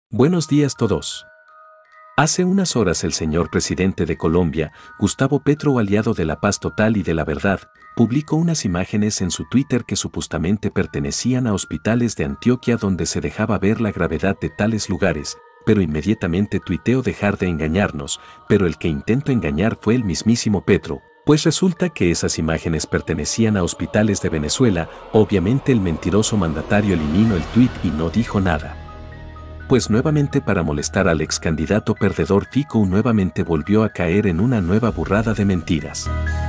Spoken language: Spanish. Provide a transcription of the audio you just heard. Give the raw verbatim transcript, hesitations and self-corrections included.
Buenos días todos. Hace unas horas el señor presidente de Colombia, Gustavo Petro, aliado de la Paz Total y de la Verdad, publicó unas imágenes en su Twitter que supuestamente pertenecían a hospitales de Antioquia donde se dejaba ver la gravedad de tales lugares, pero inmediatamente tuiteó dejar de engañarnos, pero el que intentó engañar fue el mismísimo Petro, pues resulta que esas imágenes pertenecían a hospitales de Venezuela. Obviamente el mentiroso mandatario eliminó el tuit y no dijo nada. Pues nuevamente, para molestar al ex candidato perdedor, Fico nuevamente volvió a caer en una nueva burrada de mentiras.